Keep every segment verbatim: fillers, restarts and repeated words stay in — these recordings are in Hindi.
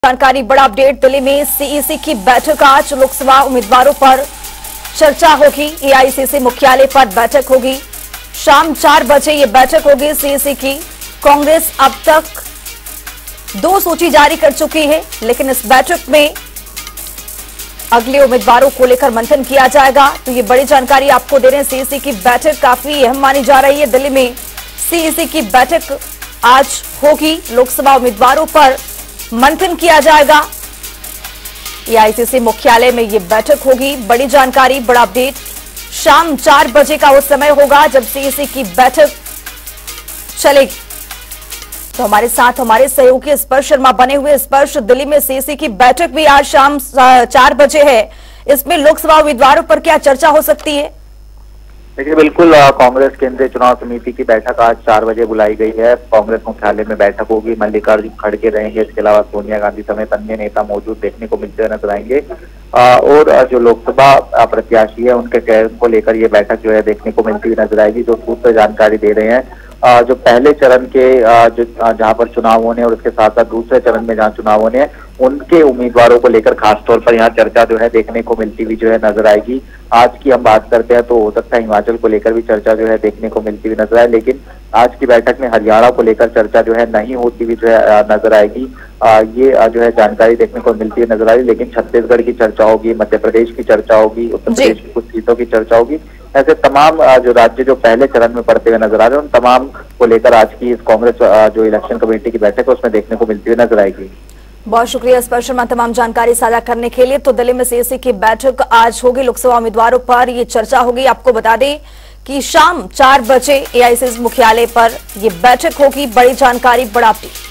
जानकारी बड़ा अपडेट। दिल्ली में सीईसी की बैठक आज लोकसभा उम्मीदवारों पर चर्चा होगी। एआईसीसी मुख्यालय पर बैठक होगी। शाम चार बजे ये बैठक होगी सीईसी की। कांग्रेस अब तक दो सूची जारी कर चुकी है, लेकिन इस बैठक में अगले उम्मीदवारों को लेकर मंथन किया जाएगा। तो ये बड़ी जानकारी आपको दे रहे हैं। सीईसी की बैठक काफी अहम मानी जा रही है। दिल्ली में सीईसी की बैठक आज होगी। लोकसभा उम्मीदवारों पर मंथन किया जाएगा। एआईसीसी मुख्यालय में यह बैठक होगी। बड़ी जानकारी, बड़ा अपडेट। शाम चार बजे का वो समय होगा जब सीईसी की बैठक चलेगी। तो हमारे साथ हमारे सहयोगी स्पर्श शर्मा बने हुए। स्पर्श, दिल्ली में सीईसी की बैठक भी आज शाम चार बजे है। इसमें लोकसभा उम्मीदवारों पर क्या चर्चा हो सकती है? देखिए, बिल्कुल कांग्रेस केंद्रीय चुनाव समिति की बैठक आज चार बजे बुलाई गई है। कांग्रेस मुख्यालय में बैठक होगी। मल्लिकार्जुन खड़गे रहेंगे। इसके अलावा सोनिया गांधी समेत अन्य नेता मौजूद देखने को मिलते हुए नजर आएंगे। और जो लोकसभा प्रत्याशी है उनके चयन को लेकर ये बैठक जो है देखने को मिलती हुई नजर आएगी। जो सूत्र जानकारी दे रहे हैं, जो पहले चरण के जो जहां पर चुनाव होने और उसके साथ साथ दूसरे चरण में जहां चुनाव होने उनके उम्मीदवारों को लेकर खासतौर पर यहाँ चर्चा जो है देखने को मिलती हुई जो है नजर आएगी। आज की हम बात करते हैं तो हो सकता है हिमाचल को लेकर भी चर्चा जो है देखने को मिलती हुई नजर आए, लेकिन आज की बैठक में हरियाणा को लेकर चर्चा जो है नहीं होती हुई जो है नजर आएगी। आ, ये जो है जानकारी देखने को मिलती हुई नजर आई। लेकिन छत्तीसगढ़ की चर्चा होगी, मध्य प्रदेश की चर्चा होगी, उत्तर प्रदेश की कुछ सीटों की चर्चा होगी। ऐसे तमाम जो राज्य जो पहले चरण में पड़ते हुए नजर आ रहे हैं उन तमाम को लेकर आज की इस कांग्रेस जो इलेक्शन कमेटी की बैठक है उसमें देखने को मिलती हुई नजर आएगी। बहुत शुक्रिया स्पर्श शर्मा तमाम जानकारी साझा करने के लिए। तो दिल्ली में सीईसी की बैठक आज होगी। लोकसभा उम्मीदवारों पर ये चर्चा होगी। आपको बता दें कि शाम चार बजे एआईसीसी मुख्यालय पर ये बैठक होगी। बड़ी जानकारी, बड़ा अपडेट।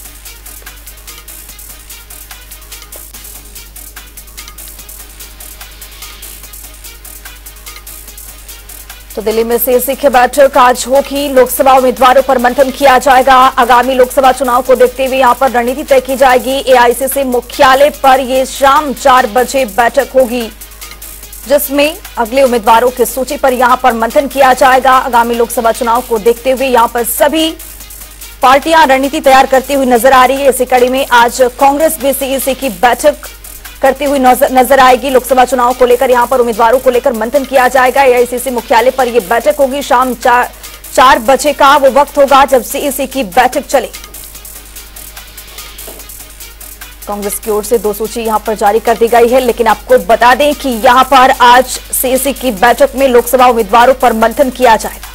तो दिल्ली में सीईसी की बैठक आज होगी। लोकसभा उम्मीदवारों पर मंथन किया जाएगा। आगामी लोकसभा चुनाव को देखते हुए यहां पर रणनीति तय की जाएगी। एआईसीसी मुख्यालय पर यह शाम चार बजे बैठक होगी, जिसमें अगले उम्मीदवारों की सूची पर यहां पर मंथन किया जाएगा। आगामी लोकसभा चुनाव को देखते हुए यहां पर सभी पार्टियां रणनीति तैयार करती हुई नजर आ रही है। इसी कड़ी में आज कांग्रेस भी सीईसी की बैठक करती हुई नजर आएगी। लोकसभा चुनाव को लेकर यहां पर उम्मीदवारों को लेकर मंथन किया जाएगा। एआईसीसी मुख्यालय पर यह बैठक होगी। शाम चार चार बजे का वो वक्त होगा जब सीईसी की बैठक चले। कांग्रेस की ओर से दो सूची यहां पर जारी कर दी गई है, लेकिन आपको बता दें कि यहां पर आज सीईसी की बैठक में लोकसभा उम्मीदवारों पर मंथन किया जाएगा।